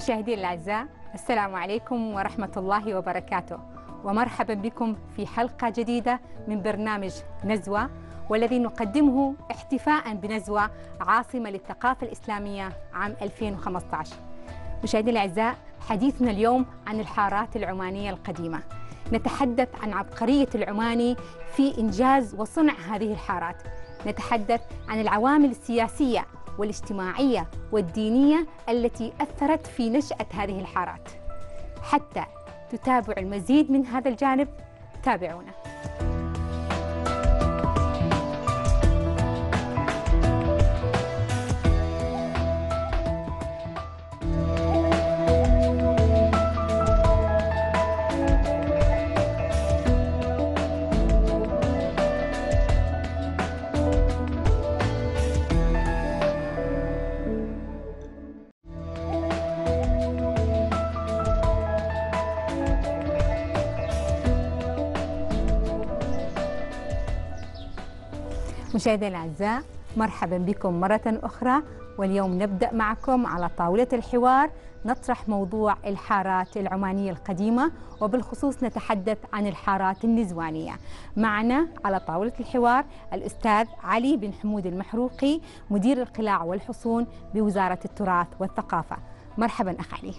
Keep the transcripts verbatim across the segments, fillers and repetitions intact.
مشاهدينا الأعزاء، السلام عليكم ورحمة الله وبركاته، ومرحبا بكم في حلقة جديدة من برنامج نزوة، والذي نقدمه احتفاء بنزوة عاصمة للثقافة الإسلامية عام ألفين وخمسة عشر. مشاهدينا الأعزاء، حديثنا اليوم عن الحارات العمانية القديمة. نتحدث عن عبقرية العماني في إنجاز وصنع هذه الحارات. نتحدث عن العوامل السياسية والاجتماعية والدينية التي أثرت في نشأة هذه الحارات. حتى تتابعوا المزيد من هذا الجانب، تابعونا. مشاهدينا الأعزاء، مرحبا بكم مرة أخرى، واليوم نبدأ معكم على طاولة الحوار نطرح موضوع الحارات العمانية القديمة، وبالخصوص نتحدث عن الحارات النزوانية. معنا على طاولة الحوار الأستاذ علي بن حمود المحروقي، مدير القلاع والحصون بوزارة التراث والثقافة. مرحبا أخ علي.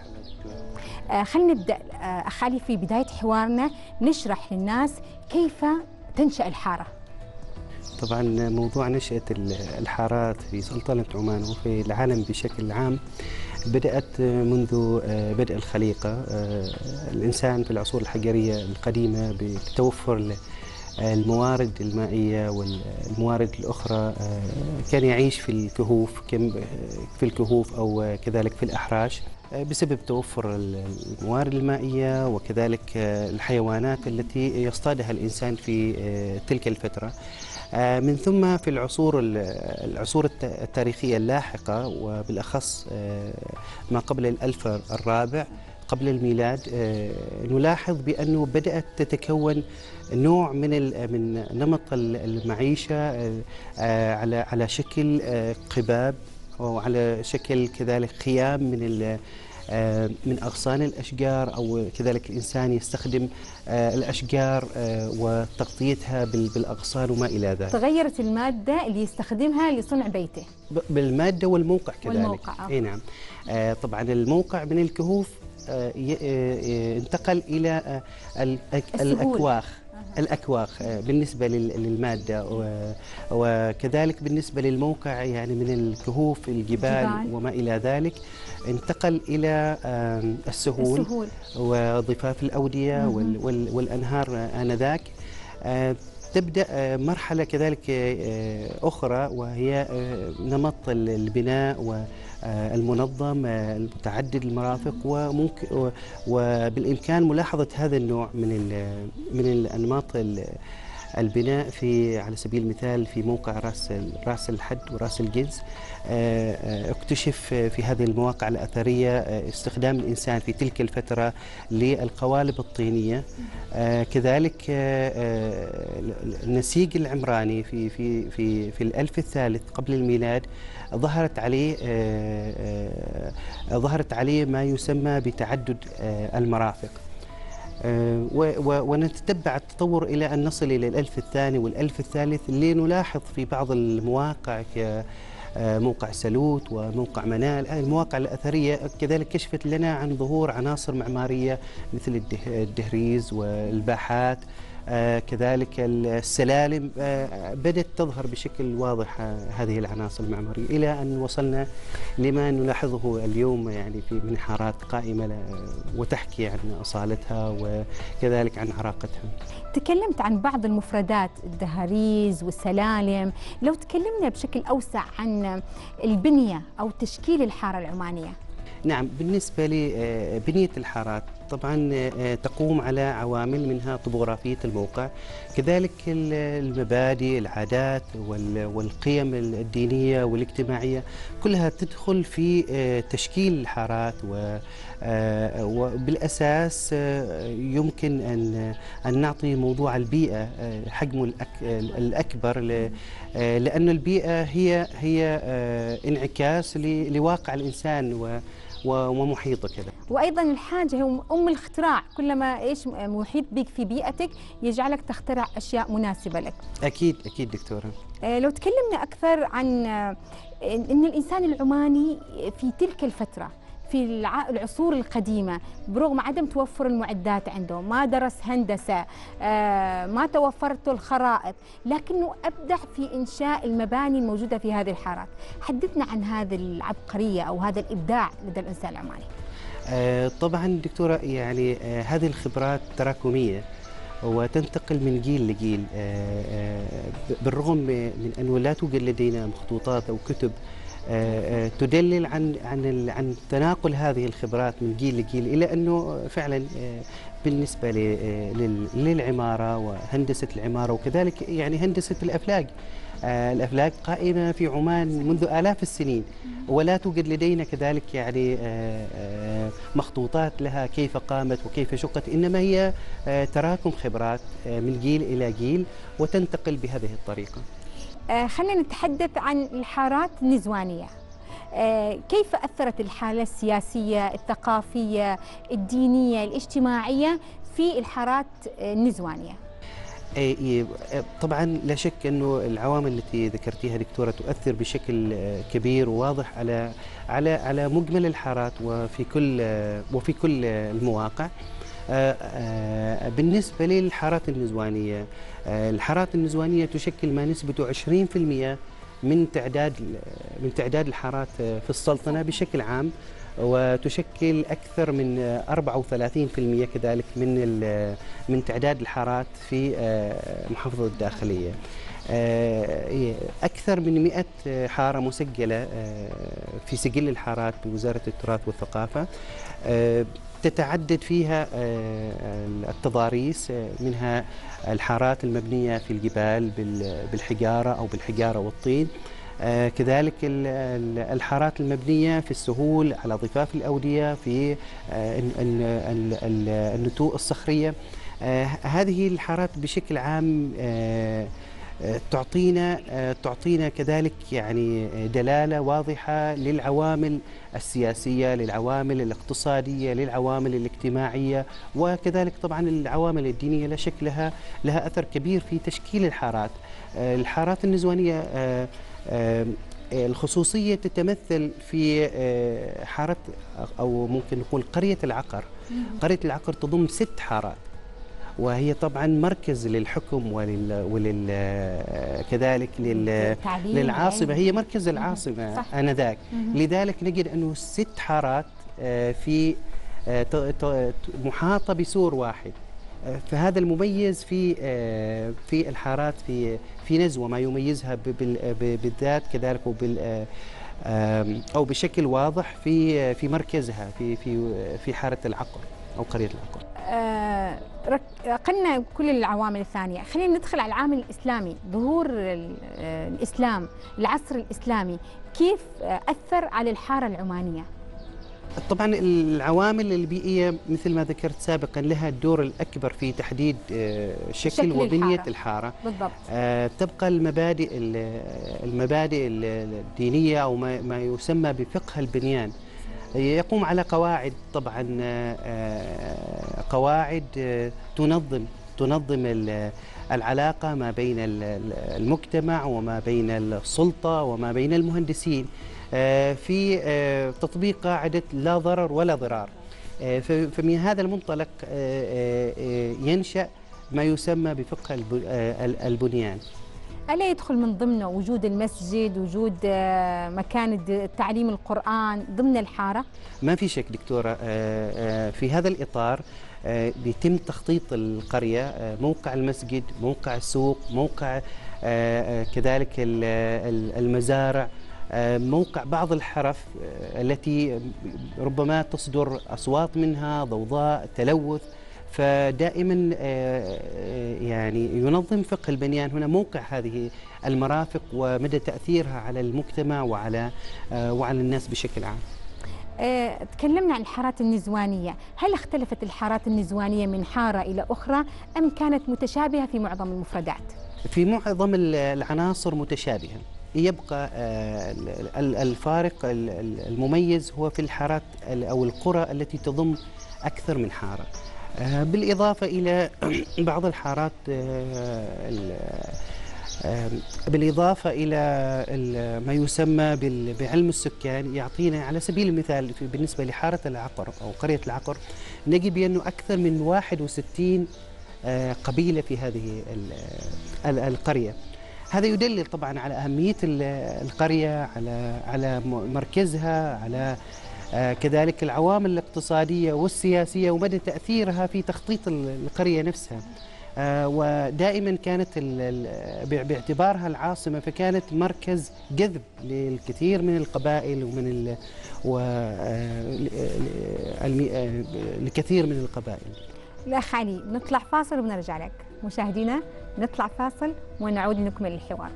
آه خلينا نبدأ آه أخ علي، في بداية حوارنا نشرح للناس كيف تنشأ الحارة. طبعا موضوع نشأة الحارات في سلطنة عمان وفي العالم بشكل عام بدأت منذ بدء الخليقة. الإنسان في العصور الحجرية القديمة بتوفر الموارد المائية والموارد الأخرى كان يعيش في الكهوف في الكهوف أو كذلك في الأحراش بسبب توفر الموارد المائية وكذلك الحيوانات التي يصطادها الإنسان في تلك الفترة. من ثم في العصور العصور التاريخية اللاحقة، وبالأخص ما قبل الألف الرابع قبل الميلاد، نلاحظ بأنه بدأت تتكون نوع من من نمط المعيشة على على شكل قباب وعلى شكل كذلك خيام من من أغصان الأشجار، أو كذلك الإنسان يستخدم الأشجار وتغطيتها بالأغصان وما إلى ذلك. تغيرت المادة اللي يستخدمها لصنع بيته. بالمادة والموقع كذلك. والموقع. أي نعم. طبعا الموقع من الكهوف انتقل إلى الأكواخ. الأكواخ بالنسبة للمادة، وكذلك بالنسبة للموقع يعني من الكهوف الجبال جبال. وما إلى ذلك انتقل إلى السهول, السهول. وضفاف الأودية والأنهار آنذاك. تبدأ مرحلة كذلك أخرى، وهي نمط البناء والمنظم المتعدد المرافق، وممكن وبالإمكان ملاحظة هذا النوع من من الأنماط البناء في على سبيل المثال في موقع راس راس الحد وراس الجنس. اكتشف في هذه المواقع الأثرية استخدام الإنسان في تلك الفترة للقوالب الطينية. كذلك النسيج العمراني في في في في الألف الثالث قبل الميلاد ظهرت عليه ظهرت عليه ما يسمى بتعدد المرافق. ونتتبع التطور إلى أن نصل إلى الألف الثاني والألف الثالث، اللي نلاحظ في بعض المواقع كموقع سلوت وموقع منال، المواقع الأثرية كذلك كشفت لنا عن ظهور عناصر معمارية مثل الدهريز والباحات. آه كذلك السلالم آه بدأت تظهر بشكل واضح آه هذه العناصر المعمارية، إلى أن وصلنا لما نلاحظه اليوم يعني في من حارات قائمة وتحكي عن أصالتها وكذلك عن عراقتها. تكلمت عن بعض المفردات، الدهاريز والسلالم، لو تكلمنا بشكل أوسع عن البنية أو تشكيل الحارة العمانية. نعم، بالنسبة لبنية الحارات طبعا تقوم على عوامل منها طبوغرافية الموقع، كذلك المبادئ، العادات والقيم الدينية والاجتماعية كلها تدخل في تشكيل الحارات، وبالأساس يمكن أن أن نعطي موضوع البيئة حجمه الأكبر، لأن البيئة هي هي انعكاس لواقع الإنسان ومحيطه كذا. وايضا الحاجه هي ام الاختراع، كلما ايش محيط بك في بيئتك يجعلك تخترع اشياء مناسبه لك. اكيد اكيد دكتوره. لو تكلمنا اكثر عن ان الانسان العماني في تلك الفتره في العصور القديمة برغم عدم توفر المعدات عنده، ما درس هندسة، ما توفرت الخرائط، لكنه أبدع في إنشاء المباني الموجودة في هذه الحارات. حدثنا عن هذه العبقرية أو هذا الإبداع لدى الإنسان العماني. طبعا دكتورة، يعني هذه الخبرات تراكمية وتنتقل من جيل لجيل، بالرغم من أنه لا توجد لدينا مخطوطات أو كتب تدلل عن عن عن تناقل هذه الخبرات من جيل لجيل، إلى أنه فعلا بالنسبة للعمارة وهندسة العمارة وكذلك يعني هندسة الأفلاك، الأفلاك قائمة في عمان منذ آلاف السنين، ولا توجد لدينا كذلك يعني مخطوطات لها كيف قامت وكيف شقت، إنما هي تراكم خبرات من جيل إلى جيل وتنتقل بهذه الطريقة. خلينا نتحدث عن الحارات النزوانية. كيف أثرت الحالة السياسية، الثقافية، الدينية، الاجتماعية في الحارات النزوانية؟ طبعا لا شك أنه العوامل التي ذكرتيها دكتورة تؤثر بشكل كبير وواضح على على على مجمل الحارات وفي كل وفي كل المواقع. بالنسبة للحارات النزوانية، الحارات النزوانية تشكل ما نسبته عشرين بالمئة من تعداد من تعداد الحارات في السلطنة بشكل عام، وتشكل أكثر من أربعة وثلاثين بالمئة كذلك من من تعداد الحارات في محافظة الداخلية. أكثر من مئة حارة مسجلة في سجل الحارات بوزارة التراث والثقافة، تتعدد فيها التضاريس، منها الحارات المبنية في الجبال بالحجارة أو بالحجارة والطين، كذلك الحارات المبنية في السهول على ضفاف الأودية في النتوء الصخرية. هذه الحارات بشكل عام تعطينا تعطينا كذلك يعني دلالة واضحة للعوامل السياسية، للعوامل الاقتصادية، للعوامل الاجتماعية، وكذلك طبعا العوامل الدينية لا شك لها لها أثر كبير في تشكيل الحارات. الحارات النزوانية الخصوصية تتمثل في حارة أو ممكن نقول قرية العقر. قرية العقر تضم ست حارات، وهي طبعا مركز للحكم ولل, ولل... كذلك لل... للعاصمة، هي مركز العاصمة آنذاك. لذلك نجد أنه ست حارات في محاطة بسور واحد، فهذا المميز في في الحارات في في نزوة، ما يميزها بالذات كذلك وبال أو بشكل واضح في في مركزها في في في حارة العقر أو قرية العقر. قلنا كل العوامل الثانية، خلينا ندخل على العامل الإسلامي. ظهور الإسلام، العصر الإسلامي، كيف أثر على الحارة العمانية؟ طبعا العوامل البيئية مثل ما ذكرت سابقا لها الدور الأكبر في تحديد شكل, شكل وبنية الحارة, الحارة. بالضبط. آه تبقى المبادئ المبادئ الدينية أو ما, ما يسمى بفقه البنيان، يقوم على قواعد طبعا قواعد تنظم تنظم العلاقة ما بين المجتمع وما بين السلطة وما بين المهندسين في تطبيق قاعدة لا ضرر ولا ضرار. فمن هذا المنطلق ينشأ ما يسمى بفقه البنيان. ألا يدخل من ضمنه وجود المسجد، وجود مكان تعليم القرآن ضمن الحارة؟ ما في شك دكتورة، في هذا الإطار بيتم تخطيط القرية، موقع المسجد، موقع السوق، موقع كذلك المزارع، موقع بعض الحرف التي ربما تصدر أصوات منها، ضوضاء، تلوث، فدائما يعني ينظم فقه البنيان هنا موقع هذه المرافق ومدى تأثيرها على المجتمع وعلى وعلى الناس بشكل عام. تكلمنا عن الحارات النزوانية، هل اختلفت الحارات النزوانية من حارة إلى أخرى أم كانت متشابهة في معظم المفردات؟ في معظم العناصر متشابهة، يبقى الفارق المميز هو في الحارات أو القرى التي تضم أكثر من حارة، بالإضافة إلى بعض الحارات، بالإضافة إلى ما يسمى بعلم السكان. يعطينا على سبيل المثال بالنسبة لحارة العقر أو قرية العقر نجد بأنه أكثر من واحد وستين قبيلة في هذه القرية. هذا يدلل طبعا على أهمية القرية، على على مركزها، على كذلك العوامل الاقتصادية والسياسية ومدى تأثيرها في تخطيط القرية نفسها. ودائما كانت باعتبارها العاصمة فكانت مركز جذب للكثير من القبائل ومن الكثير من القبائل. الأخ علي، نطلع فاصل وبنرجع لك. مشاهدينا نطلع فاصل ونعود نكمل الحوار.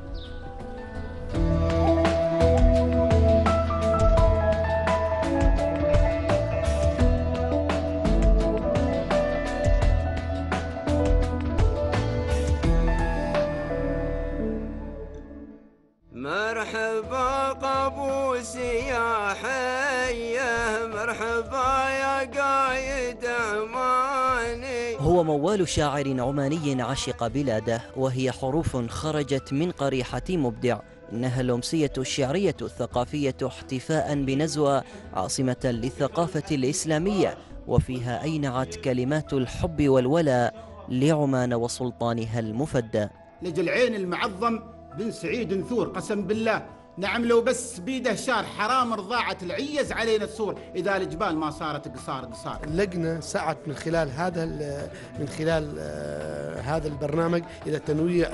مرحبا قابوس يا حيه، مرحبا يا قايد عماني. هو موال شاعر عماني عشق بلاده، وهي حروف خرجت من قريحة مبدع. إنها الأمسية الشعرية الثقافية احتفاء بنزوى عاصمة للثقافة الإسلامية، وفيها أينعت كلمات الحب والولاء لعمان وسلطانها المفدى. لجل العين المعظم بن سعيد نثور، قسم بالله نعم لو بس بيده شار حرام رضاعة العيز علينا السور، إذا الجبال ما صارت قصار قصار. اللجنة سعت من خلال هذا من خلال هذا البرنامج إلى تنويع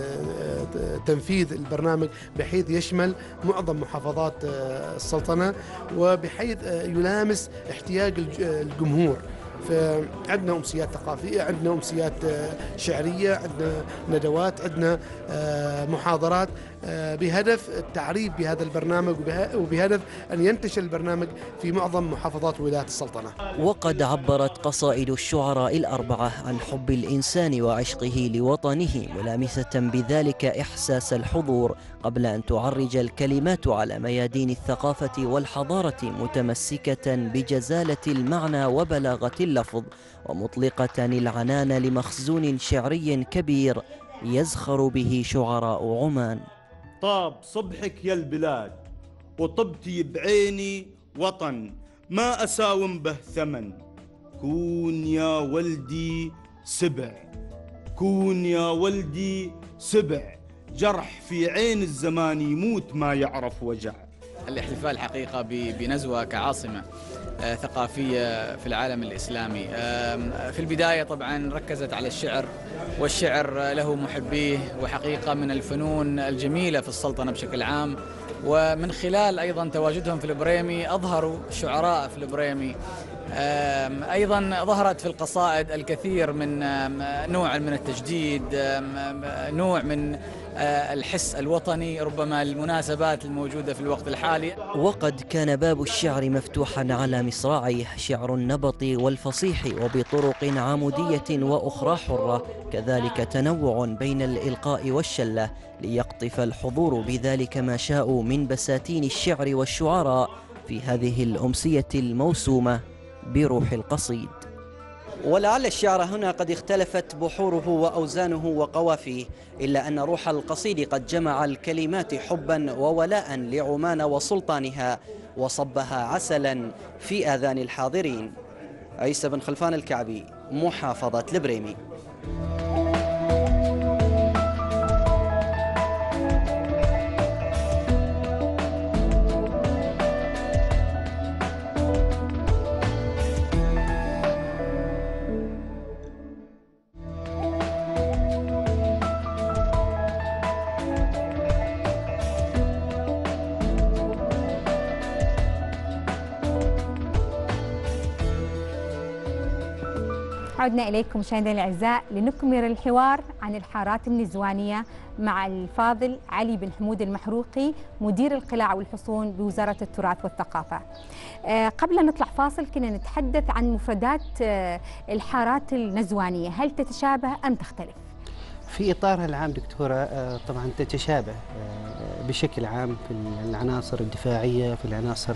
تنفيذ البرنامج بحيث يشمل معظم محافظات السلطنة وبحيث يلامس احتياج الجمهور. فعندنا أمسيات ثقافية، عندنا أمسيات شعرية، عندنا ندوات، عندنا محاضرات بهدف التعريف بهذا البرنامج وبهدف أن ينتشر البرنامج في معظم محافظات ولايات السلطنة. وقد عبرت قصائد الشعراء الأربعة عن حب الإنسان وعشقه لوطنه، ملامسة بذلك إحساس الحضور، قبل أن تعرج الكلمات على ميادين الثقافة والحضارة، متمسكة بجزالة المعنى وبلاغة اللفظ، ومطلقة العنان لمخزون شعري كبير يزخر به شعراء عمان. طاب صبحك يا البلاد وطبتي بعيني وطن، ما أساوم به ثمن. كون يا ولدي سبع، كون يا ولدي سبع، جرح في عين الزمان يموت ما يعرف وجع. الاحتفال الحقيقة بنزوة كعاصمة ثقافية في العالم الإسلامي. في البداية طبعا ركزت على الشعر، والشعر له محبيه، وحقيقة من الفنون الجميلة في السلطنة بشكل عام، ومن خلال أيضا تواجدهم في البريمي أظهروا شعراء في البريمي. أيضا ظهرت في القصائد الكثير من نوع من التجديد، نوع من الحس الوطني، ربما المناسبات الموجودة في الوقت الحالي. وقد كان باب الشعر مفتوحا على مصراعيه، شعر النبط والفصيح وبطرق عمودية وأخرى حرة، كذلك تنوع بين الإلقاء والشلة، ليقطف الحضور بذلك ما شاءوا من بساتين الشعر والشعراء في هذه الأمسية الموسومة بروح القصيد. ولعل الشعر هنا قد اختلفت بحوره وأوزانه وقوافيه، إلا أن روح القصيد قد جمع الكلمات حبا وولاء لعمان وسلطانها، وصبها عسلا في آذان الحاضرين. عيسى بن خلفان الكعبي، محافظة البريمي. عدنا إليكم مشاهدينا الأعزاء لنكمل الحوار عن الحارات النزوانية مع الفاضل علي بن حمود المحروقي، مدير القلاع والحصون بوزارة التراث والثقافة. قبل أن نطلع فاصل كنا نتحدث عن مفردات الحارات النزوانية، هل تتشابه أم تختلف؟ في إطارها العام دكتورة طبعا تتشابه، بشكل عام في العناصر الدفاعية، في العناصر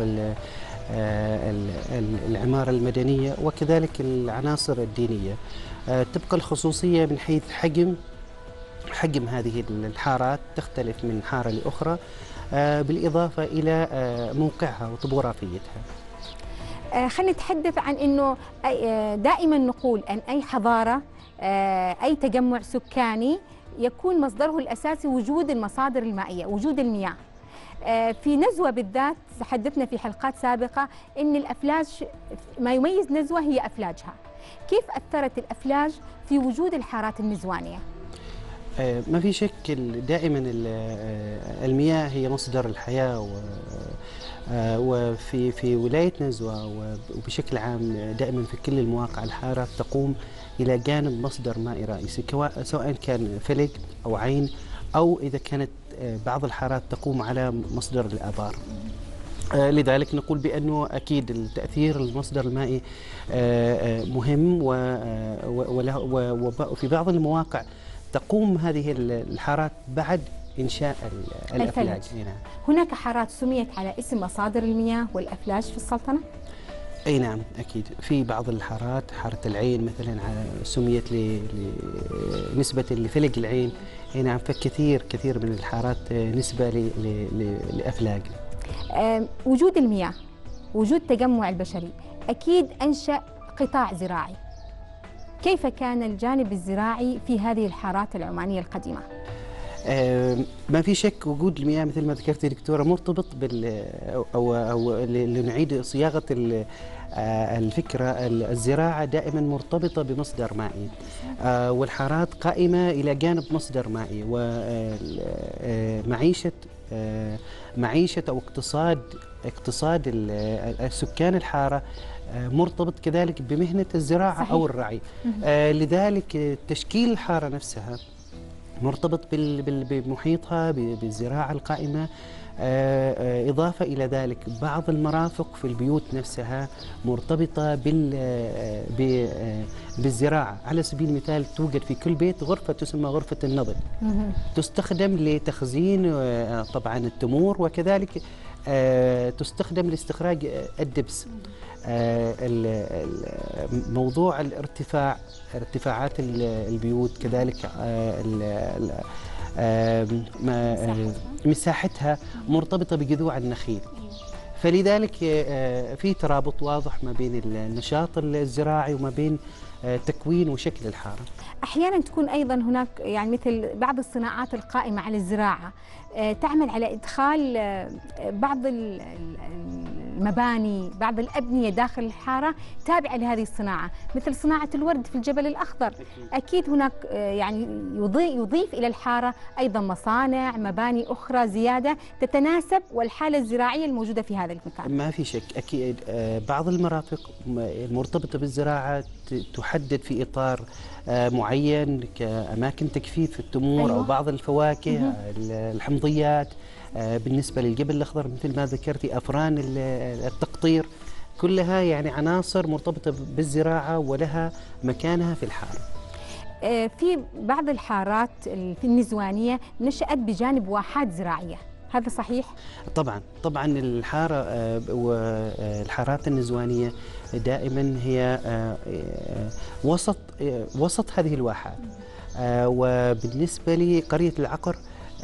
العمارة المدنية، وكذلك العناصر الدينية. تبقى الخصوصية من حيث حجم حجم هذه الحارات تختلف من حارة لأخرى، بالإضافة إلى موقعها وطبوغرافيتها. خلينا نتحدث عن أنه دائما نقول أن أي حضارة، أي تجمع سكاني يكون مصدره الأساسي وجود المصادر المائية، وجود المياه. في نزوة بالذات تحدثنا في حلقات سابقة أن الأفلاج، ما يميز نزوة هي أفلاجها. كيف أثرت الأفلاج في وجود الحارات النزوانية؟ ما في شك دائما المياه هي مصدر الحياة، وفي في ولاية نزوة وبشكل عام دائما في كل المواقع الحارة تقوم إلى جانب مصدر مائي رئيسي، سواء كان فلق أو عين، أو إذا كانت بعض الحارات تقوم على مصدر الآبار. لذلك نقول بأنه أكيد التأثير المصدر المائي مهم، وفي بعض المواقع تقوم هذه الحارات بعد إنشاء الأفلاج. هناك حارات سميت على اسم مصادر المياه والأفلاج في السلطنة؟ أي نعم أكيد، في بعض الحارات، حارة العين مثلا سميت نسبة لفلق العين. أي نعم، فكثير كثير من الحارات نسبة لأفلاج. وجود المياه، وجود تجمع البشري، أكيد أنشأ قطاع زراعي. كيف كان الجانب الزراعي في هذه الحارات العمانية القديمة؟ آه ما في شك وجود المياه مثل ما ذكرتي دكتورة مرتبط بال أو أو لنعيد صياغة الفكرة، الزراعة دائما مرتبطة بمصدر مائي، آه والحارات قائمة إلى جانب مصدر مائي، ومعيشة آه معيشة أو اقتصاد اقتصاد سكان الحارة مرتبط كذلك بمهنة الزراعة. صحيح. أو الرعي. آه لذلك تشكيل الحارة نفسها مرتبط بمحيطها بالزراعة القائمة. آه إضافة إلى ذلك بعض المرافق في البيوت نفسها مرتبطة بالزراعة. على سبيل المثال توجد في كل بيت غرفة تسمى غرفة النضل، تستخدم لتخزين طبعا التمور، وكذلك آه تستخدم لاستخراج الدبس. آه موضوع الارتفاع، ارتفاعات البيوت كذلك آه آه مساحتها مرتبطة بجذوع النخيل، فلذلك آه في ترابط واضح ما بين النشاط الزراعي وما بين آه تكوين وشكل الحارة. أحيانا تكون أيضا هناك يعني مثل بعض الصناعات القائمة على الزراعة تعمل على إدخال بعض المباني، بعض الأبنية داخل الحارة تابعة لهذه الصناعة، مثل صناعة الورد في الجبل الأخضر. أكيد هناك يعني يضيف إلى الحارة أيضا مصانع، مباني أخرى زيادة تتناسب والحالة الزراعية الموجودة في هذا المكان. ما في شك أكيد بعض المرافق المرتبطة بالزراعة تحدد في إطار معين كأماكن تجفيف التمور. أيوة. أو بعض الفواكه. مه. الحمضيات. بالنسبة للجبل الأخضر مثل ما ذكرتي أفران التقطير، كلها يعني عناصر مرتبطة بالزراعة ولها مكانها في الحارة. في بعض الحارات في النزوانية نشأت بجانب واحات زراعية، هذا صحيح؟ طبعا طبعا الحارة والحارات النزوانية دائما هي وسط وسط هذه الواحات. وبالنسبة لقرية العقر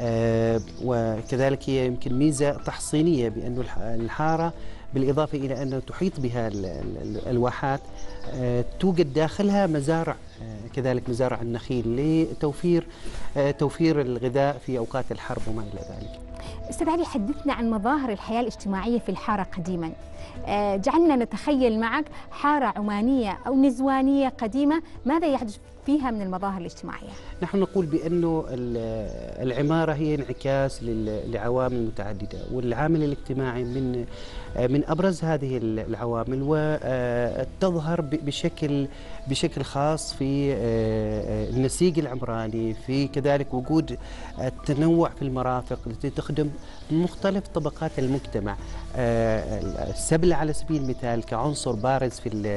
وكذلك هي يمكن ميزة تحصينية بأن الحارة بالإضافة إلى أنه تحيط بها الواحات توجد داخلها مزارع، كذلك مزارع النخيل لتوفير توفير الغذاء في أوقات الحرب وما إلى ذلك. أستاذ علي، حدثنا عن مظاهر الحياة الاجتماعية في الحارة قديما. جعلنا نتخيل معك حارة عمانية أو نزوانية قديمة، ماذا يحدث فيها من المظاهر الاجتماعية؟ نحن نقول بأنه العمارة هي انعكاس لعوامل متعددة، والعامل الاجتماعي من من أبرز هذه العوامل، وتظهر بشكل بشكل خاص في النسيج العمراني، في كذلك وجود التنوع في المرافق التي تخدم مختلف طبقات المجتمع. السبل على سبيل المثال كعنصر بارز في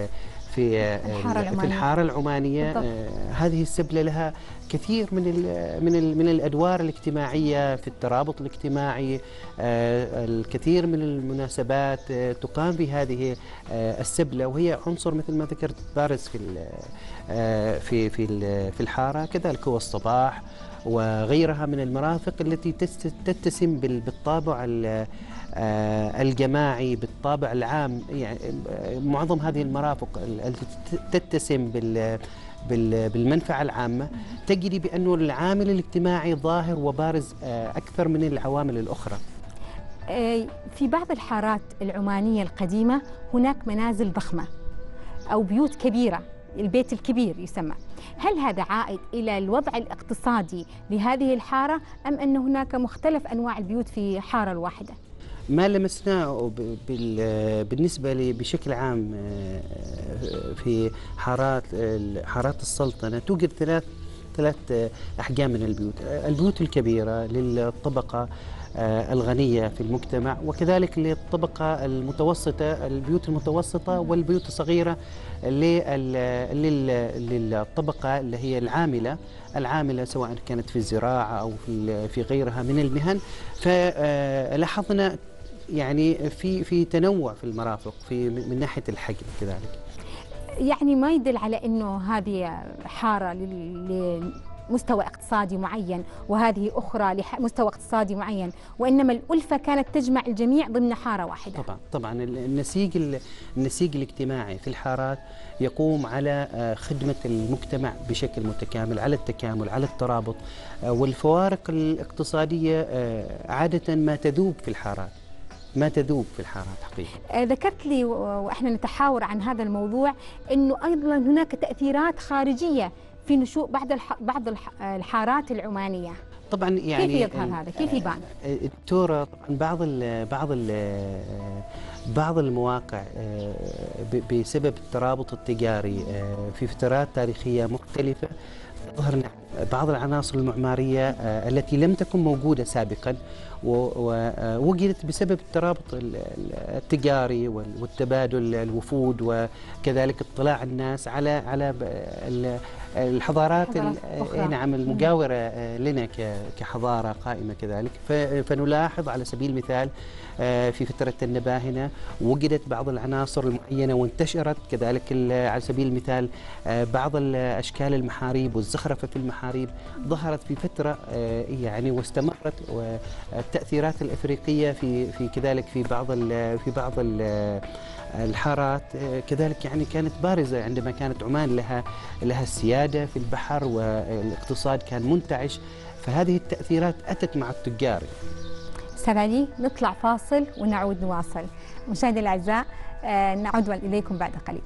في الحارة في الحارة العمانية. هذه السبلة لها كثير من ال من ال من الأدوار الاجتماعية في الترابط الاجتماعي. الكثير من المناسبات تقام في هذه السبلة، وهي عنصر مثل ما ذكرت بارز في في في في الحارة. كذلك هو الصباح وغيرها من المرافق التي تتسم بالطابع الجماعي، بالطابع العام. يعني معظم هذه المرافق التي تتسم بال بالمنفعة العامة تجري بأنه العامل الاجتماعي ظاهر وبارز أكثر من العوامل الأخرى. في بعض الحارات العمانية القديمة هناك منازل ضخمة أو بيوت كبيرة، البيت الكبير يسمى. هل هذا عائد إلى الوضع الاقتصادي لهذه الحارة أم أن هناك مختلف أنواع البيوت في حارة الواحدة؟ ما لمسناه بالنسبة لي بشكل عام في حارات حارات السلطنة توجد ثلاث ثلاث أحجام من البيوت. البيوت الكبيرة للطبقة الغنية في المجتمع، وكذلك للطبقة المتوسطة البيوت المتوسطة، والبيوت الصغيرة للطبقة اللي هي العاملة العاملة سواء كانت في الزراعة أو في في غيرها من المهن. فلاحظنا يعني في في تنوع في المرافق في من ناحية الحجم كذلك. يعني ما يدل على أنه هذه حارة لمستوى اقتصادي معين وهذه أخرى لمستوى اقتصادي معين، وإنما الألفة كانت تجمع الجميع ضمن حارة واحدة. طبعا طبعا النسيج النسيج الاجتماعي في الحارات يقوم على خدمة المجتمع بشكل متكامل، على التكامل، على الترابط، والفوارق الاقتصادية عادة ما تذوب في الحارات ما تذوب في الحارات حقيقة. ذكرت لي وإحنا نتحاور عن هذا الموضوع أنه أيضا هناك تأثيرات خارجية في نشوء بعض بعض الحارات العمانية. طبعا يعني كيف يظهر هذا؟ كيف يبان؟ الدكتورة بعض ال بعض ال بعض المواقع بسبب الترابط التجاري في فترات تاريخية مختلفة ظهر بعض العناصر المعمارية التي لم تكن موجودة سابقا، ووجدت بسبب الترابط التجاري والتبادل الوفود، وكذلك اطلاع الناس على على الحضارات نعم المجاورة لنا كحضارة قائمة كذلك. فنلاحظ على سبيل المثال في فترة النباهنة وجدت بعض العناصر المعينة وانتشرت كذلك. على سبيل المثال بعض الأشكال المحاريب والزخرفة في المحاريب ظهرت في فترة يعني واستمرت، والتأثيرات الأفريقية في في كذلك في بعض في بعض الحارات كذلك يعني كانت بارزة عندما كانت عمان لها لها السيادة في البحر والاقتصاد كان منتعش. فهذه التأثيرات أتت مع التجار. أستاذ علي، نطلع فاصل ونعود نواصل. مشاهدينا الأعزاء نعود إليكم بعد قليل.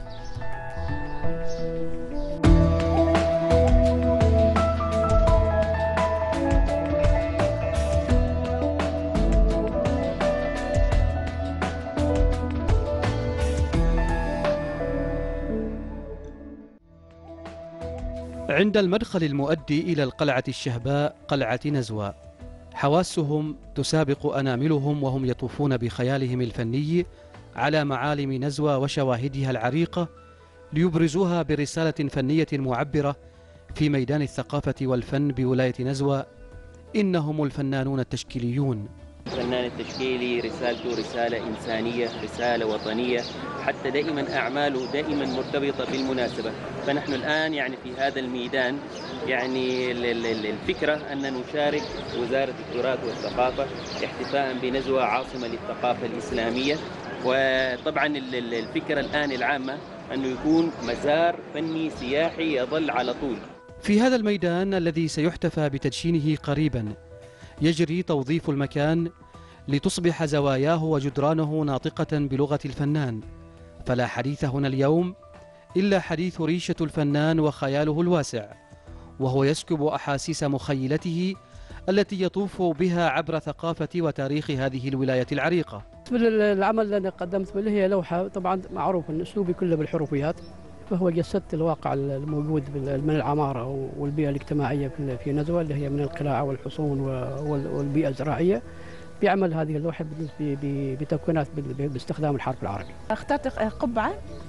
عند المدخل المؤدي إلى القلعة الشهباء قلعة نزوى، حواسهم تسابق أناملهم وهم يطوفون بخيالهم الفني على معالم نزوى وشواهدها العريقة ليبرزوها برسالة فنية معبرة في ميدان الثقافة والفن بولاية نزوى. إنهم الفنانون التشكيليون. الفنان التشكيلي رسالته رسالة إنسانية، رسالة وطنية، حتى دائما أعماله دائما مرتبطة بالمناسبة. فنحن الآن يعني في هذا الميدان يعني الفكرة أن نشارك وزارة التراث والثقافة احتفاء بنزوى عاصمة للثقافة الإسلامية. وطبعا الفكرة الآن العامة أنه يكون مزار فني سياحي يظل على طول. في هذا الميدان الذي سيحتفى بتدشينه قريبا يجري توظيف المكان لتصبح زواياه وجدرانه ناطقة بلغة الفنان. فلا حديث هنا اليوم إلا حديث ريشة الفنان وخياله الواسع، وهو يسكب أحاسيس مخيلته التي يطوف بها عبر ثقافة وتاريخ هذه الولاية العريقة. العمل اللي أنا قدمت به هي لوحة، طبعا معروف أن أسلوبي كله بالحروفيات، فهو جسدت الواقع الموجود من العمارة والبيئة الاجتماعية في نزوى اللي هي من القلاع والحصون والبيئة الزراعية بعمل هذه اللوحة بتكوينات باستخدام الحرف العربي. اخترت قبعة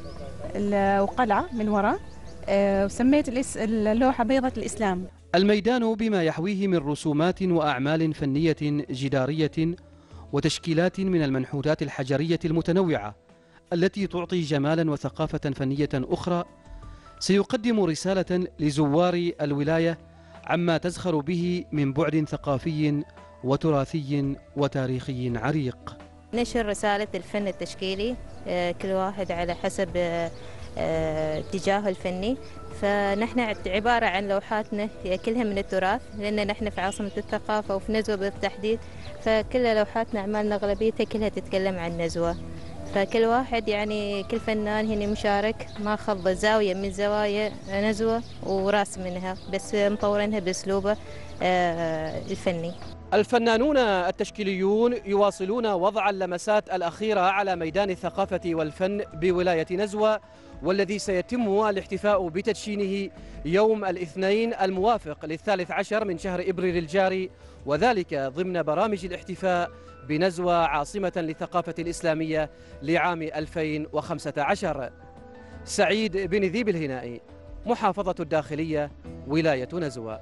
وقلعة من وراء، وسميت اللوحة بيضة الإسلام. الميدان بما يحويه من رسومات وأعمال فنية جدارية وتشكيلات من المنحوتات الحجرية المتنوعة التي تعطي جمالا وثقافة فنية أخرى، سيقدم رسالة لزوار الولاية عما تزخر به من بعد ثقافي وتراثي وتاريخي عريق. نشر رسالة الفن التشكيلي، كل واحد على حسب اتجاهه الفني، فنحن عبارة عن لوحاتنا كلها من التراث، لأن نحن في عاصمة الثقافة وفي نزوة بالتحديد، فكل لوحاتنا أعمالنا أغلبيتها كلها تتكلم عن نزوة. فكل واحد يعني كل فنان هنا مشارك ماخذ زاوية من زوايا نزوة وراسم منها، بس مطورينها بأسلوبه الفني. الفنانون التشكيليون يواصلون وضع اللمسات الأخيرة على ميدان الثقافة والفن بولاية نزوة، والذي سيتم الاحتفاء بتدشينه يوم الاثنين الموافق للثالث عشر من شهر إبريل الجاري، وذلك ضمن برامج الاحتفاء بنزوة عاصمة للثقافة الإسلامية لعام ألفين وخمسة عشر. سعيد بن ذيب الهنائي، محافظة الداخلية، ولاية نزوة.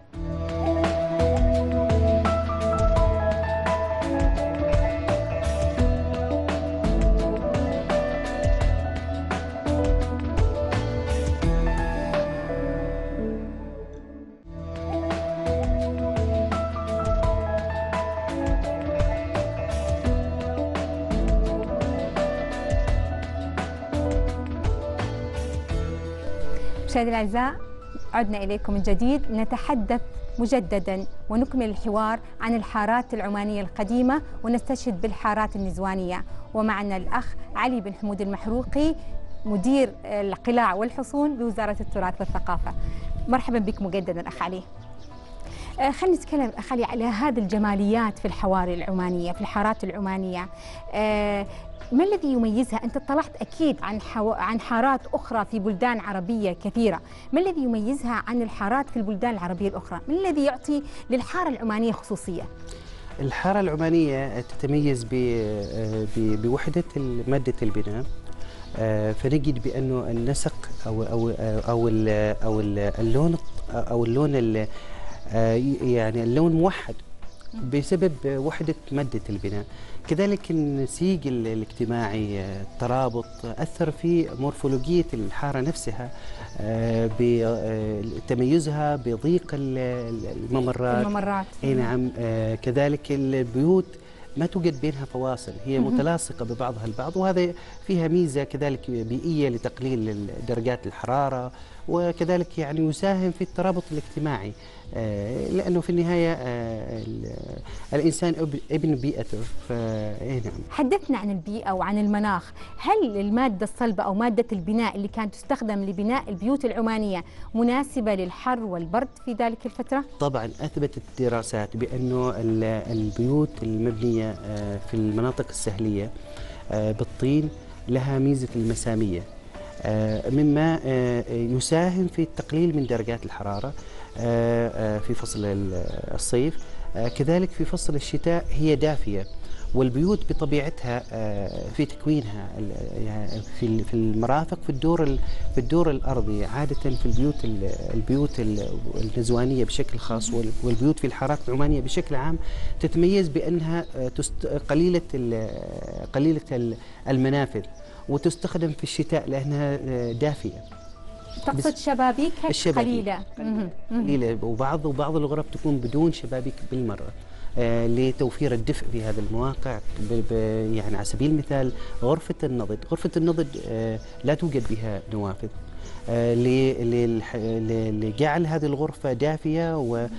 مشاهدينا الأعزاء، عدنا إليكم من جديد، نتحدث مجددا ونكمل الحوار عن الحارات العمانية القديمة ونستشهد بالحارات النزوانية. ومعنا الأخ علي بن حمود المحروقي، مدير القلاع والحصون بوزارة التراث والثقافة. مرحبا بك مجددا أخ علي. خلينا نتكلم أخ علي على هذه الجماليات في الحواري العمانية، في الحارات العمانية. ما الذي يميزها؟ أنت اطلعت أكيد عن حو... عن حارات أخرى في بلدان عربية كثيرة، ما الذي يميزها عن الحارات في البلدان العربية الأخرى؟ ما الذي يعطي للحارة العمانية خصوصية؟ الحارة العمانية تتميز ب... ب... بوحدة مادة البناء، فنجد بأنه النسق أو أو أو أو اللون أو اللون ال... يعني اللون موحد بسبب وحدة مادة البناء. كذلك النسيج الاجتماعي، الترابط أثر في مورفولوجية الحارة نفسها، بتميزها بضيق الممرات. الممرات. اي نعم. كذلك البيوت ما توجد بينها فواصل، هي متلاصقة ببعضها البعض، وهذا فيها ميزة كذلك بيئية لتقليل درجات الحرارة، وكذلك يعني يساهم في الترابط الاجتماعي، لأنه في النهاية الإنسان ابن بيئته. نعم. حدثنا عن البيئة وعن المناخ، هل المادة الصلبة أو مادة البناء اللي كانت تستخدم لبناء البيوت العمانية مناسبة للحر والبرد في ذلك الفترة؟ طبعا أثبتت الدراسات بأنه البيوت المبنية في المناطق السهلية بالطين لها ميزة المسامية، مما يساهم في التقليل من درجات الحرارة في فصل الصيف. كذلك في فصل الشتاء هي دافية، والبيوت بطبيعتها في تكوينها في في المرافق في الدور في الدور الارضي عاده، في البيوت البيوت النزوانيه بشكل خاص والبيوت في الحارات العمانيه بشكل عام تتميز بانها قليله قليله المنافذ، وتستخدم في الشتاء لانها دافيه. تقصد شبابيك قليله قليله، وبعض وبعض الغرف تكون بدون شبابيك بالمره، آه لتوفير الدفء في هذه المواقع. يعني على سبيل المثال غرفة النضد، غرفة النضد آه لا توجد بها نوافذ، آه لجعل هذه الغرفة دافية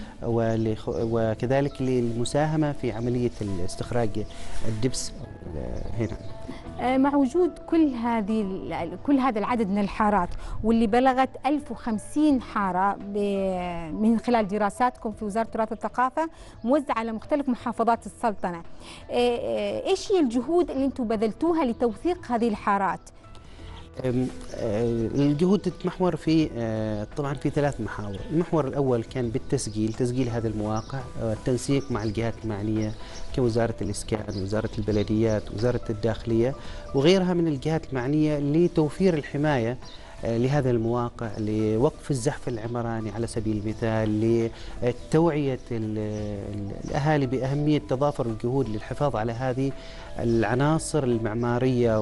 وكذلك للمساهمة في عملية استخراج الدبس هنا. مع وجود كل هذه كل هذا العدد من الحارات واللي بلغت ألف وخمسين حارة من خلال دراساتكم في وزارة التراث والثقافة موزعة على مختلف محافظات السلطنة، ايش هي الجهود اللي انتم بذلتوها لتوثيق هذه الحارات؟ الجهود تتمحور في طبعا في ثلاث محاور. المحور الأول كان بالتسجيل، تسجيل هذه المواقع، التنسيق مع الجهات المعنية كوزارة الإسكان، وزارة البلديات، وزارة الداخلية وغيرها من الجهات المعنية لتوفير الحماية لهذه المواقع، لوقف الزحف العمراني على سبيل المثال، لتوعية الأهالي بأهمية تضافر الجهود للحفاظ على هذه العناصر المعمارية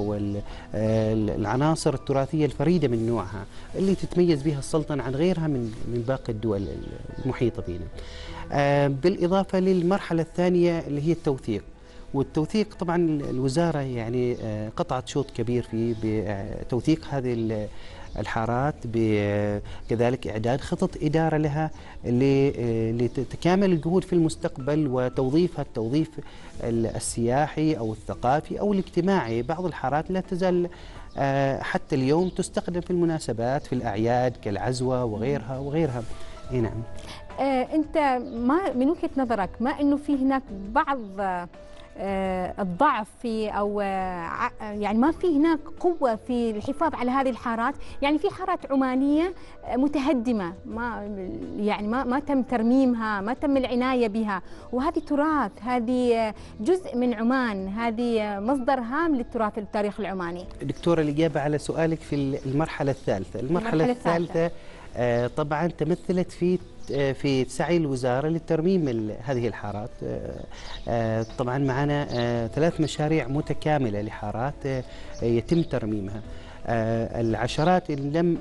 والعناصر التراثية الفريدة من نوعها اللي تتميز بها السلطنة عن غيرها من من باقي الدول المحيطة بنا. بالإضافة للمرحلة الثانية اللي هي التوثيق، والتوثيق طبعا الوزارة يعني قطعت شوط كبير في بتوثيق هذه الحارات، كذلك إعداد خطط إدارة لها لتكامل الجهود في المستقبل وتوظيفها التوظيف السياحي أو الثقافي أو الاجتماعي. بعض الحارات لا تزال حتى اليوم تستخدم في المناسبات في الأعياد كالعزوة وغيرها وغيرها. نعم. آه أنت ما من وجهة نظرك ما إنه في هناك بعض آه الضعف في أو آه يعني ما في هناك قوة في الحفاظ على هذه الحارات؟ يعني في حارات عمانية متهدمة، ما يعني ما ما تم ترميمها، ما تم العناية بها، وهذه تراث، هذه جزء من عمان، هذه مصدر هام للتراث التاريخ العماني. دكتورة، الإجابة على سؤالك في المرحلة الثالثة. المرحلة, المرحلة الثالثة آه طبعا تمثلت في في سعي الوزارة لترميم هذه الحارات. طبعا معنا ثلاث مشاريع متكاملة لحارات يتم ترميمها، العشرات إن لم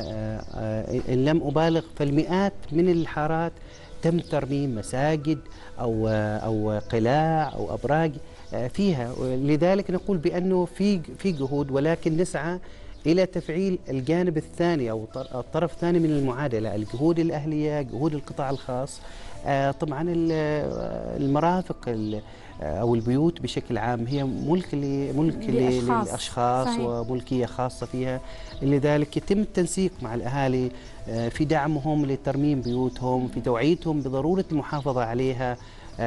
إن لم أبالغ فالمئات من الحارات تم ترميم مساجد أو أو قلاع أو أبراج فيها. لذلك نقول بأنه في في جهود، ولكن نسعى إلى تفعيل الجانب الثاني أو الطرف الثاني من المعادلة، الجهود الأهلية، جهود القطاع الخاص. طبعا المرافق أو البيوت بشكل عام هي ملك ملك للأشخاص وملكية خاصة فيها، لذلك يتم التنسيق مع الأهالي في دعمهم لترميم بيوتهم، في توعيتهم بضرورة المحافظة عليها،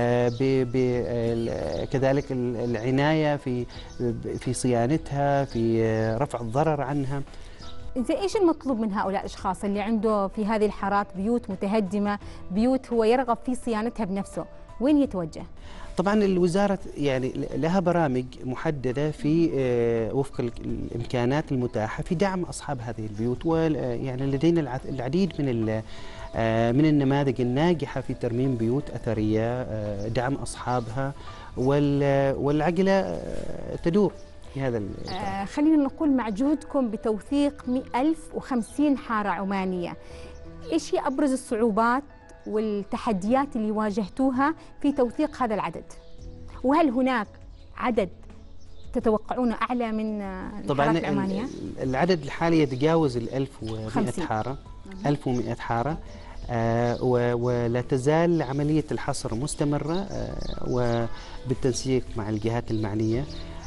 كذلك العناية في في صيانتها، في رفع الضرر عنها. زي ايش المطلوب من هؤلاء الاشخاص اللي عنده في هذه الحارات بيوت متهدمة، بيوت هو يرغب في صيانتها بنفسه، وين يتوجه؟ طبعا الوزارة يعني لها برامج محددة في وفق الإمكانات المتاحة في دعم أصحاب هذه البيوت، ويعني لدينا العديد من من النماذج الناجحة في ترميم بيوت أثرية، دعم أصحابها، والعجلة تدور في هذا آه خلينا نقول مع جهودكم بتوثيق ألف وخمسين حارة عمانية، إيش هي أبرز الصعوبات والتحديات اللي واجهتوها في توثيق هذا العدد؟ وهل هناك عدد تتوقعونه أعلى من الحارات العمانية؟ طبعا العدد الحالي يتجاوز ال ألف ومئة حارة، ألف ومئة حارة، آه ولا تزال عملية الحصر مستمرة آه وبالتنسيق مع الجهات المعنية.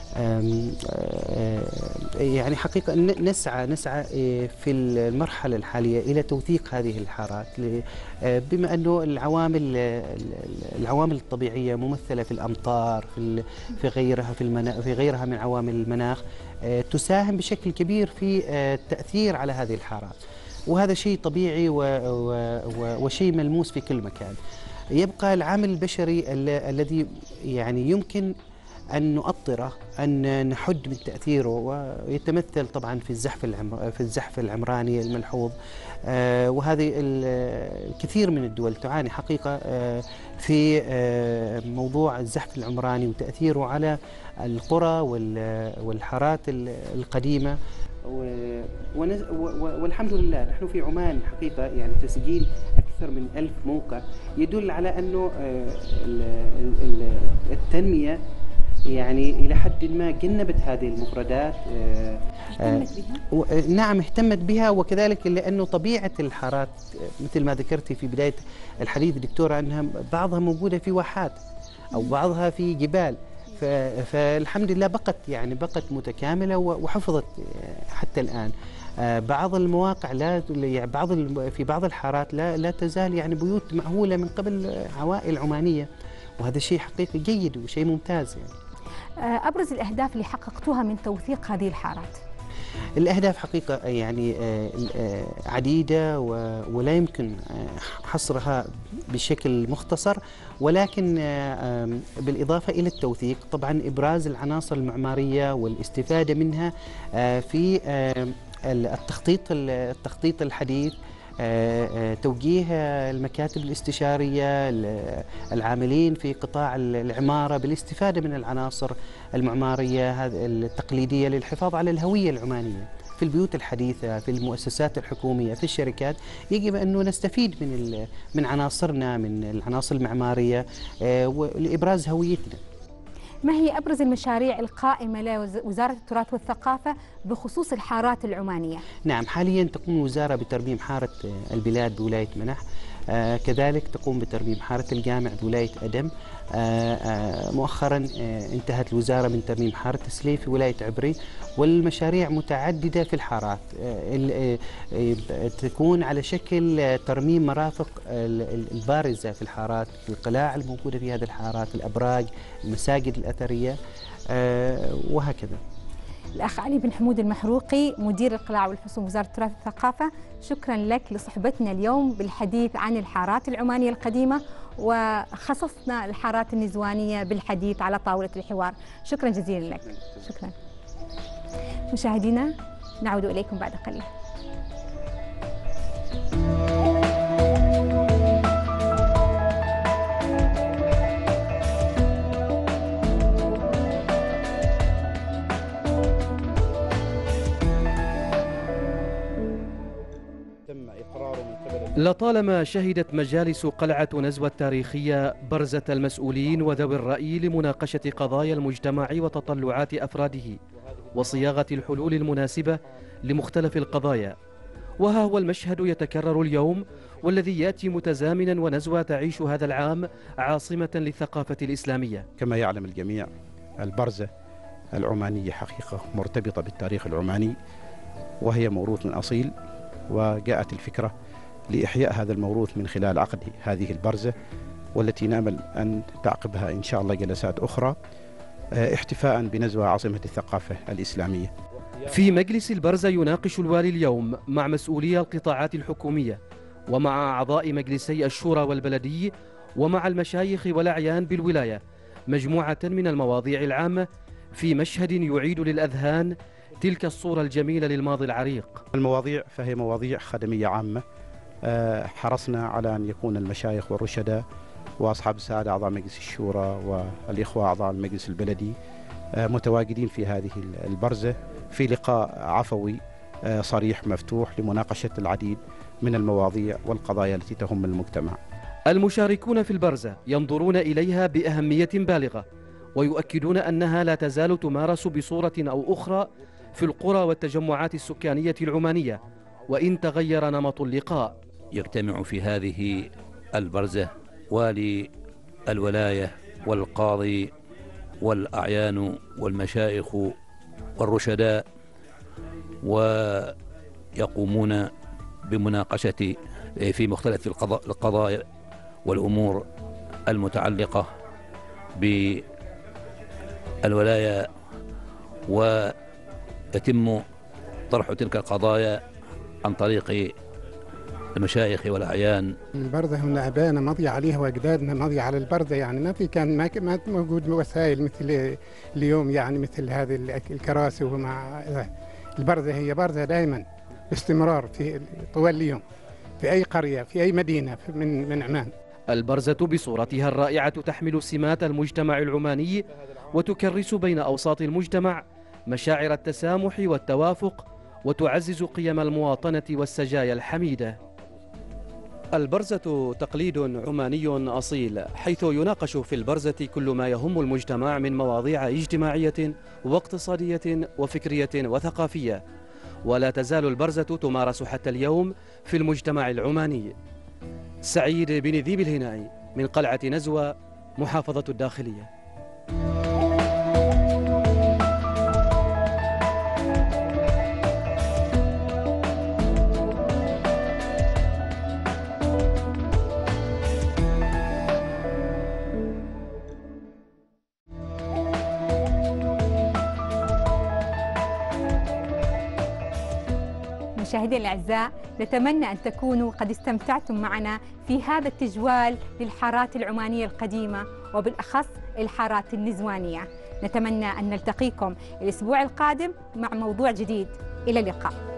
يعني حقيقة نسعى نسعى في المرحلة الحالية إلى توثيق هذه الحارات، بما أنه العوامل العوامل الطبيعية ممثلة في الأمطار، في في غيرها في المنا في غيرها من عوامل المناخ تساهم بشكل كبير في التأثير على هذه الحارات، وهذا شيء طبيعي وشيء ملموس في كل مكان. يبقى العامل البشري الذي يعني يمكن أن نؤطره، أن نحد من تأثيره، ويتمثل طبعا في الزحف العمر في الزحف العمراني الملحوظ. آه وهذه الكثير من الدول تعاني حقيقة آه في آه موضوع الزحف العمراني وتأثيره على القرى والحارات القديمة. والحمد لله نحن في عمان حقيقة يعني تسجيل أكثر من ألف موقع يدل على أنه التنمية يعني إلى حد ما جنبت هذه المفردات. اهتمت بها؟ نعم اهتمت بها، وكذلك لأنه طبيعة الحارات مثل ما ذكرتي في بداية الحديث دكتورة أنها بعضها موجودة في واحات أو بعضها في جبال، فالحمد لله بقت يعني بقت متكاملة وحفظت حتى الآن. بعض المواقع لا يعني بعض في بعض الحارات لا لا تزال يعني بيوت مأهولة من قبل عوائل عمانية، وهذا شيء حقيقي جيد وشيء ممتاز يعني. أبرز الأهداف اللي حققتوها من توثيق هذه الحارات؟ الأهداف حقيقة يعني عديدة ولا يمكن حصرها بشكل مختصر، ولكن بالإضافة إلى التوثيق طبعا إبراز العناصر المعمارية والاستفادة منها في التخطيط التخطيط الحديث، توجيه المكاتب الاستشارية العاملين في قطاع العمارة بالاستفادة من العناصر المعمارية التقليدية للحفاظ على الهوية العمانية في البيوت الحديثة، في المؤسسات الحكومية، في الشركات. يجب أنه نستفيد من من عناصرنا، من العناصر المعمارية لإبراز هويتنا. ما هي أبرز المشاريع القائمة لوزارة التراث والثقافة بخصوص الحارات العمانية؟ نعم، حاليا تقوم الوزارة بترميم حارة البلاد بولاية منح، آه كذلك تقوم بترميم حارة الجامع بولاية أدم. آه آه مؤخرا آه انتهت الوزارة من ترميم حارة سليف في ولاية عبري، والمشاريع متعددة في الحارات آه آه تكون على شكل ترميم مرافق البارزة في الحارات، القلاع الموجودة في هذه الحارات، الأبراج، المساجد الأثرية آه وهكذا. الأخ علي بن حمود المحروقي مدير القلاع والحصون وزارة التراث والثقافة، شكرا لك لصحبتنا اليوم بالحديث عن الحارات العمانية القديمة، وخصصنا الحارات النزوانية بالحديث على طاولة الحوار. شكرا جزيلا لك. شكرا. مشاهدينا نعود إليكم بعد قليل. لطالما شهدت مجالس قلعة نزوة التاريخية برزة المسؤولين وذوي الرأي لمناقشة قضايا المجتمع وتطلعات أفراده وصياغة الحلول المناسبة لمختلف القضايا. وها هو المشهد يتكرر اليوم، والذي يأتي متزامنا ونزوة تعيش هذا العام عاصمة للثقافة الإسلامية. كما يعلم الجميع البرزة العمانية حقيقة مرتبطة بالتاريخ العماني، وهي موروث أصيل، وجاءت الفكرة لإحياء هذا الموروث من خلال عقد هذه البرزة، والتي نأمل أن تعقبها إن شاء الله جلسات أخرى احتفاء بنزوة عاصمة الثقافة الإسلامية. في مجلس البرزة يناقش الوالي اليوم مع مسؤولي القطاعات الحكومية ومع أعضاء مجلسي الشورى والبلدي ومع المشايخ والأعيان بالولاية مجموعة من المواضيع العامة في مشهد يعيد للأذهان تلك الصورة الجميلة للماضي العريق. المواضيع فهي مواضيع خدمية عامة، حرصنا على أن يكون المشايخ والرشداء وأصحاب السعادة أعضاء مجلس الشورى والإخوة أعضاء المجلس البلدي متواجدين في هذه البرزة في لقاء عفوي صريح مفتوح لمناقشة العديد من المواضيع والقضايا التي تهم المجتمع. المشاركون في البرزة ينظرون إليها بأهمية بالغة، ويؤكدون أنها لا تزال تمارس بصورة أو أخرى في القرى والتجمعات السكانية العمانية، وإن تغير نمط اللقاء. يجتمع في هذه البرزة والي الولاية والقاضي والأعيان والمشايخ والرشداء، ويقومون بمناقشة في مختلف القضايا والأمور المتعلقة بالولاية، ويتم طرح تلك القضايا عن طريق المشايخ والأعيان. البرزة من أبائنا مضي عليها وأجدادنا مضي على البرزة، يعني ما في كان ما ما موجود وسائل مثل اليوم، يعني مثل هذه الكراسي. ومع البرزة هي برزة دائما باستمرار في طوال اليوم في أي قرية في أي مدينة من من عمان. البرزة بصورتها الرائعة تحمل سمات المجتمع العماني، وتكرس بين أوساط المجتمع مشاعر التسامح والتوافق، وتعزز قيم المواطنة والسجايا الحميدة. البرزة تقليد عماني أصيل، حيث يناقش في البرزة كل ما يهم المجتمع من مواضيع اجتماعية واقتصادية وفكرية وثقافية، ولا تزال البرزة تمارس حتى اليوم في المجتمع العماني. سعيد بن ذيب الهنائي من قلعة نزوة، محافظة الداخلية. مشاهدينا الأعزاء، نتمنى أن تكونوا قد استمتعتم معنا في هذا التجوال للحارات العمانية القديمة، وبالأخص الحارات النزوانية. نتمنى أن نلتقيكم الأسبوع القادم مع موضوع جديد. إلى اللقاء.